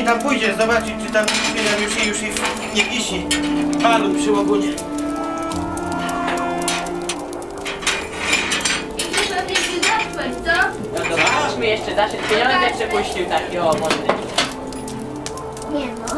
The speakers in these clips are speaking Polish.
pani tam pójdzie zobaczyć, czy tam już nie wisi balon przy łobunie. No to mi jeszcze zaszyć pieniądze przepuścił taki, o, mądry. Nie no.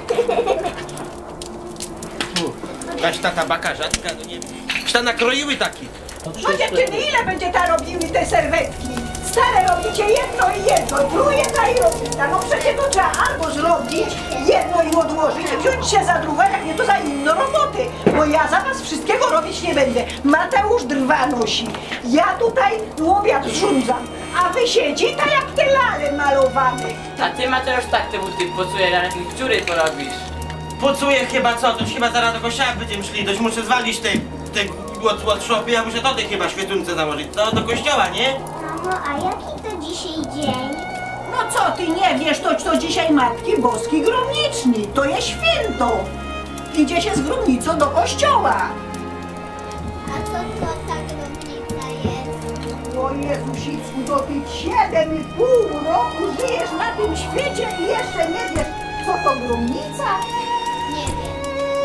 Weź ta tabaka rzadka, no nie wiem. Szta nakroiły taki. No dziewczyny, ile będzie ta robiły te serwetki? Stare robicie jedno i jedno, pluje ta i robi ta. No przecież to trzeba albo zrobić jedno i odłożyć, wziąć się za drugie, jak nie to za inne roboty. Bo ja za was wszystkiego robić nie będę. Mateusz drwa nosi, ja tutaj łowiat zrzucam, a wy siedzi tak jak te lale malowane. A ty Mateusz tak te buty pocujesz, ale tych dziury porobisz. Pocuję chyba co, to chyba zaraz do kościoła będziemy szli, dość muszę zwalić te workshopy, ja muszę tutaj chyba świecunce założyć. To do kościoła, nie? Mamo, a jaki to dzisiaj dzień? No co ty nie wiesz, to dzisiaj Matki Boskiej Gromniczni, to jest święto. Idzie się z gromnicą do kościoła. A co to ta gromnica jest? O Jezusicku, to ty 7,5 roku żyjesz na tym świecie i jeszcze nie wiesz, co to gromnica? Nie wiem.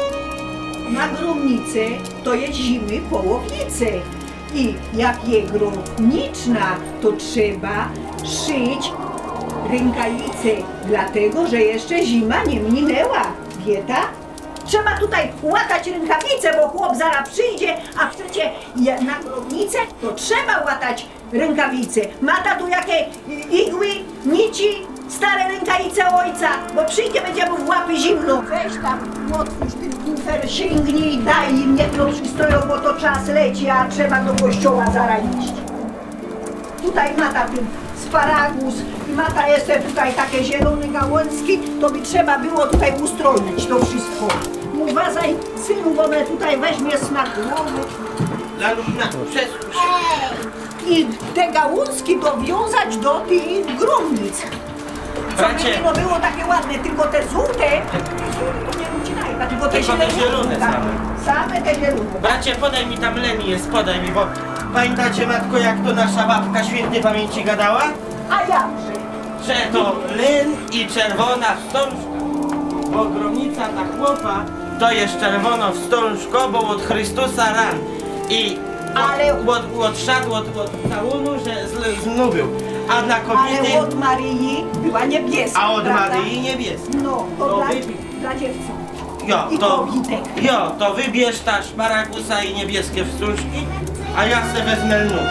Na gromnicy to jest zimy połowicy. I jak jest gromniczna, to trzeba szyć rękawice, dlatego że jeszcze zima nie minęła. Wieta? Trzeba tutaj łatać rękawice, bo chłop zaraz przyjdzie, a chcecie na gromnicę, to trzeba łatać rękawice. Ma tu jakie igły, nici, stare rękawice ojca, bo przyjdzie, będzie mu w łapy zimno. Weź tam, otwórz ten kufer, sięgnij i daj im, niech to przystoją, bo to czas leci, a trzeba do kościoła zaraz iść. Tutaj mata ten sparagus i mata jeszcze tutaj takie zielone gałązki, to by trzeba było tutaj ustroić to wszystko. Uważaj, synu, bo mnie tutaj weźmie smak głowy. Laluna, przesuń się. I te gałązki dowiązać do tych gromnic. Bracie. Co by no było takie ładne, tylko te żółte, to nie ucinaj, tylko te zielone tak, same te zielone. Bracie, podaj mi tam len jest, podaj mi, bo pamiętacie matko, jak to nasza babka świętej pamięci gadała? A jakże? Że to len i czerwona wstążka, bo gromnica ta chłopa to jest czerwono wstążko, bo od Chrystusa ran i odszedł od całunu, że znubił, a dla kobiety... Ale od Maryi była niebieska, A od prawda? Maryi niebieska. No, to To dla dziewczyn. Jo, I kobitek. Jo, to wybierz ta szparagusa i niebieskie wstążki, a ja se wezmę lnu.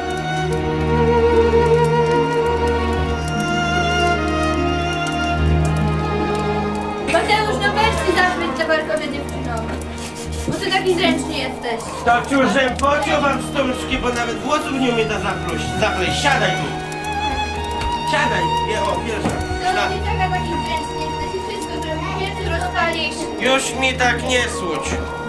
Mateusz, no weź ty zabrać tabarkowe dziewczynom. Bo ty taki zręczny jesteś. To ciużem pociął wam wstążki, bo nawet włosów nie umie ta zapleść. Siadaj tu. Siadaj. O, pierwsza. To nie taki zręczny jesteś i wszystko zrobisz, pierwszy rozpalisz. Już mi tak nie słuć.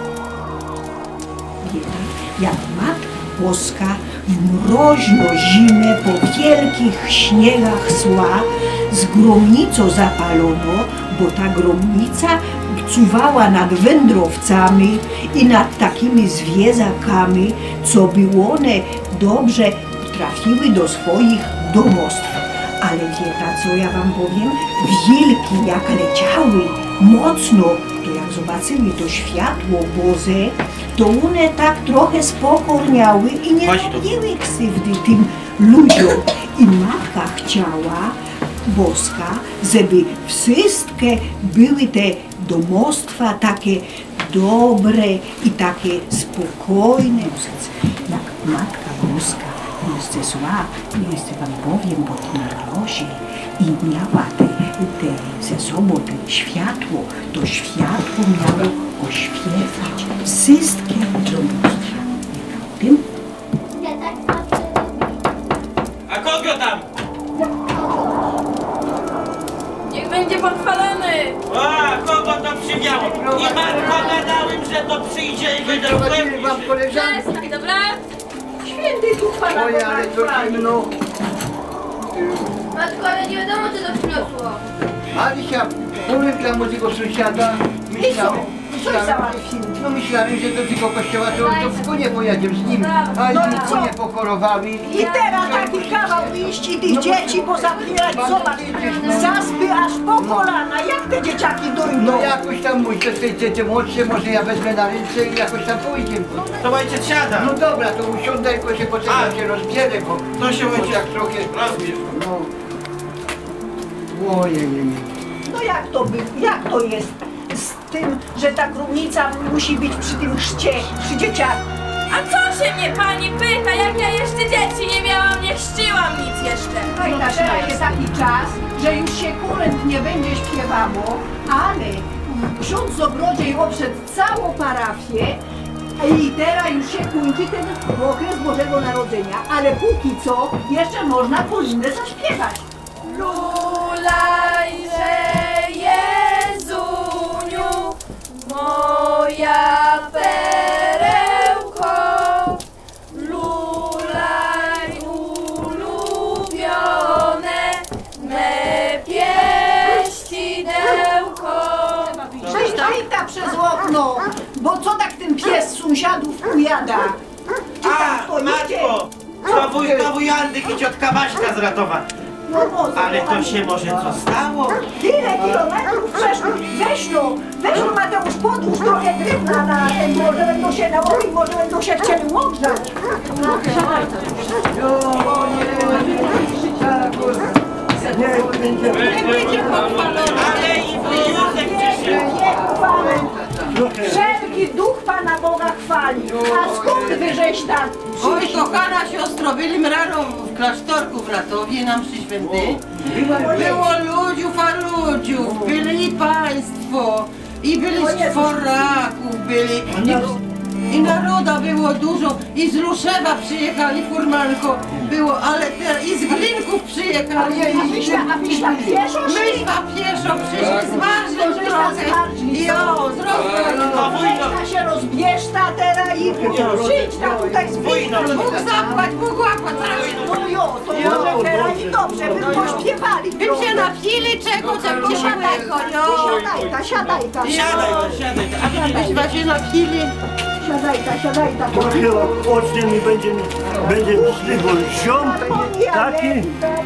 Jak Matka Boska mroźno zimę po wielkich śniegach szła, z gromnicą zapalono, bo ta gromnica czuwała nad wędrowcami i nad takimi zwierzakami, co by one dobrze trafiły do swoich domostw. Ale wiecie, co ja wam powiem? Wilki jak leciały mocno, to jak zobaczyły to światło Boże, to one tak trochę spokorniały i nie robiły krzywdy tym ludziom. I Matka chciała, Boska, żeby wszystkie były te domostwa takie dobre i takie spokojne. Jak Matka Boska jeszcze zła, jeszcze wam powiem, bo na mrozie i miała ze sobą te światło, to światło miało oświecać wszystkie domostwa. Nie wiem? Ja tak zawsze robię. A kogo tam? Niech będzie pochwalony. A, kogo to przywiało? I matko gadałem, że to przyjdzie i będę Prowadzili wam koleżanki. Przestań, dobra? Święty Duch Pana Oj, ale to Boga zimno. Matko, ale nie wiadomo co to przyniosło. Alisia, powiem dla młodego sąsiada, myślałem, no myślałem, że do tego kościoła to w konie pojadę z nim, a No i no co? konie pochorowały. I teraz taki kawał iść i tych dzieci pozabierać, zobacz, zaspy aż po kolana, jak te dzieciaki dojdą? No jakoś tam mój, to te młodsze, może ja wezmę na ręce i jakoś tam pójdziemy. To ojciec siada. No dobra, to usiądę, tylko się poczekam, A. się rozbierę, bo To się ojciec tak trochę... rozbierz. No. Ojej. No jak to jest z tym, że ta krównica musi być przy tym chrzcie, przy dzieciaku? A co się mnie pani pyta, jak ja jeszcze dzieci nie miałam, nie chrzciłam nic jeszcze. No i teraz jest taki czas, że już się kurent nie będzie śpiewało, ale ksiądz z ogrodzie obszedł całą parafię i teraz już się kończy ten okres Bożego Narodzenia, ale póki co jeszcze można Polinę zaśpiewać. Lulajże Jezuniu, moja perełko, lulaj ulubione me pieścidełko. Cześć Tajka przez okno, bo co tak ten pies sąsiadów ujada? Czy A, tak to idzie? matko! To wujkowu Jandyk i ciotka Baśka zratowa. No może, Ale to się może co stało? Tyle kilometrów przeszło. Weź no Mateusz, podłóż trochę drewna na ten, może będą się nałożyć, może będą się chcieli łączać. Ale i wujusek przyszedł. Wszelki duch Pana Boga chwali. A skąd wy żeś tam? Oj, kochana siostro, byli rano w klasztorku w Ratowie na mszy świętej. Było ludziów, a ludziów, byli i państwo, i byli z Foraków, byli, i naroda było dużo, i z Ruszewa przyjechali, furmanko było, ale teraz i z Glinków przyjechali. A wyśla pieszo Myśmy pieszo przyszli, zmarzyć trochę. Jo, zrobię. To wujno. Ta się rozbieżta teraz i przyjdź tam tutaj z Wujno. Mógł zapłać, mógł łapać. No jo, to może teraz i dobrze, by pośpiewali. Bym się napili czego ciepłego, jo. Siadajta. Siadaj. A wy Byśmy się napili. Siadajta. Chyba ocznie mi będzie szli, bo ziom taki.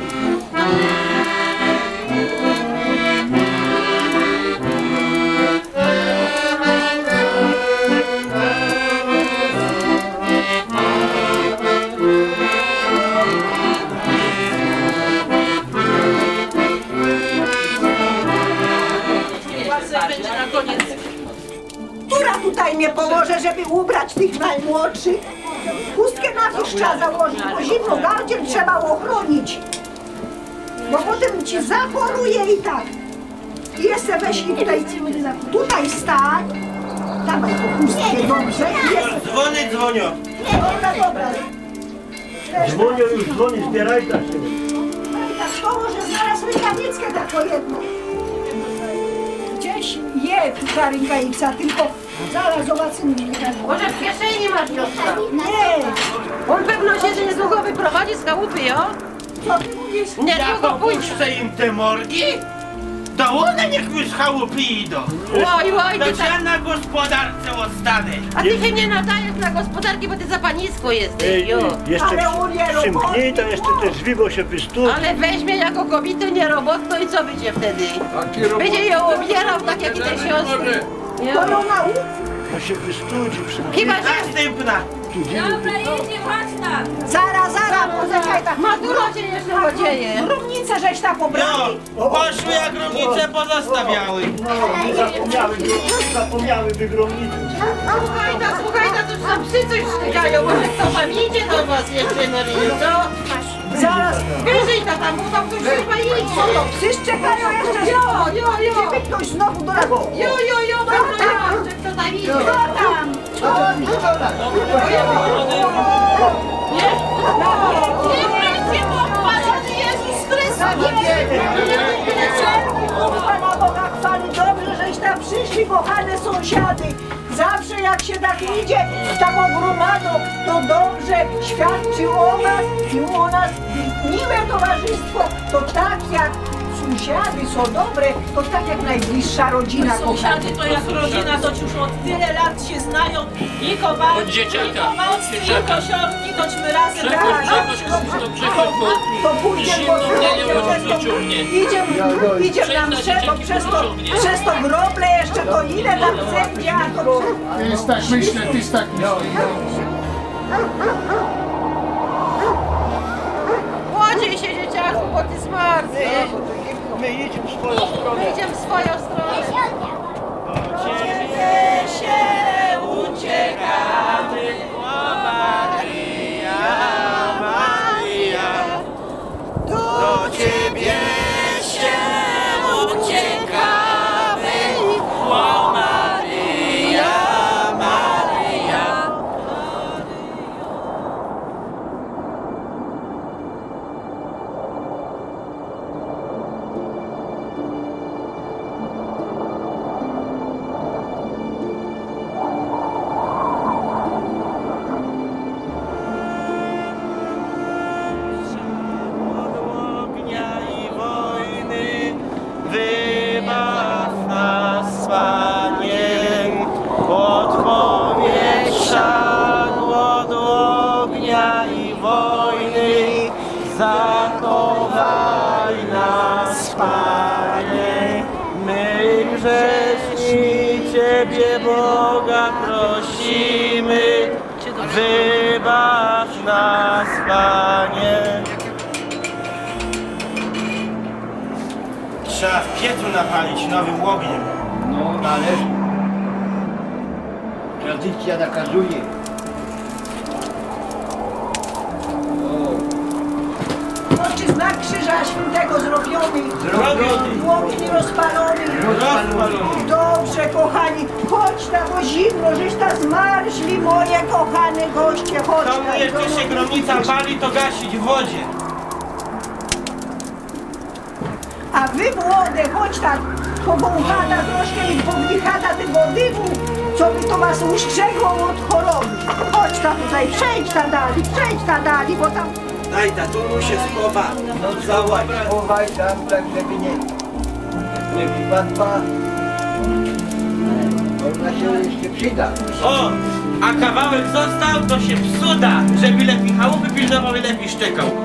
Która tutaj mnie pomoże, żeby ubrać tych najmłodszych? Chustkę na wierzch trzeba założyć, bo zimno gardziel trzeba ochronić. Bo potem ci zachoruje i tak. I jeszcze weź i tutaj stań. Dawaj po chustkę, dobrze? I jeszcze- dzwony dzwonią. Dobra. Dzwonią już, dzwoni, zbieraj tak się. Tak, to może znalazł rękawiczkę taką jedną. Gdzieś je ta rękawica, tylko zaraz zobaczymy. Może w kieszeni masz Piotra? Nie, On pewno się niedługo wyprowadzi z chałupy, jo? co ty mówisz? Jak Niedługo pójdzie. opuszczę im te morgi, to one niech już z chałupy idą. Oj, To ty tak. ja na gospodarce ostanę. A ty się nie nadajesz na gospodarki, bo ty za panisko jesteś, Ej, jo. jeszcze Ale on nie przymknij, to jeszcze te drzwi, bo się wystu. Ale weźmie jako kobietę nierobotną i co będzie wtedy? Będzie ją obierał tak jak i te siostry. To Jo. ją nauczy. To się wystudzi. Chyba, że Następna. Dobra, jedzie, chodź tam. Zaraz, poczekaj tak. matura cię jeszcze podzieje. Równicę żeś tam pobrali. No, poszły jak gromnice pozostawiały. Zapomniały wygromnicy. Słuchaj, to już tam psy coś szczekają, może kto tam idzie do was jeszcze, Maryjo, co? Zaraz. Wyżyj tam, bo tam ktoś chyba idzie. Co to, psy czekają jeszcze? Jo. Gdyby ktoś znowu do lago. Jo, pewno jeszcze kto tam idzie. Co tam? Nie będzie pochwalony Jezus Chrystus. Pana Boga chwali, dobrze, żeś tam przyszli, kochane sąsiady. Zawsze jak się tak idzie taką gromadą, to dobrze świadczy o was i o nas miłe towarzystwo. To tak jak sąsiady są dobre, to tak jak najbliższa rodzina. Sąsiady to jak rodzina, to już od tyle lat się znają. I Kowalski, Od dzieciaka, i Kowalski, od i dzieciaka. Kosiorki, tośmy razem. To pójdziemy, bo idziemy na mszę, to przez to groble jeszcze to ile tam będzie, a to Ty jest tak myślę, ty jest tak myślę. Młodziej się dzieciaku, bo ty zmarzły. My idziemy w swoją stronę. My idziemy w swoją stronę. Ciebie się uciekamy, o Maria, Maria. Do Ciebie się uciekamy, o Maria, Maria. Od ognia i wojny wybaw nas, Panie, od powietrza, od ognia i wojny zachowaj nas, Panie. My grzeszni Ciebie, Boga, prosimy, wybacz nas, Panie. Trzeba w piecu napalić nowym ogniem. No należy. Tradycja nakazuje. Czy znak Krzyża Świętego zrobiony, Zrobiony. płomień rozpalony. Rozpalony. Dobrze, kochani, chodź na, bo zimno, żeś ta zmarzli, moje kochane goście, chodź Komu na. jeszcze się gromnica pali, to gasić w wodzie. A wy młode, chodź tak, powąchata troszkę i powdychata tego dymu, co by to was ustrzegło od choroby. Chodź tam tutaj, przejdź na dali, bo tam... Daj ta, tu mu się schowa. No zobacz, chowaj tam, tak żeby nie wypadła. Ona się jeszcze przyda. O, a kawałek został, to się psu da, żeby lepiej chałupy pilnował i lepiej szczekał.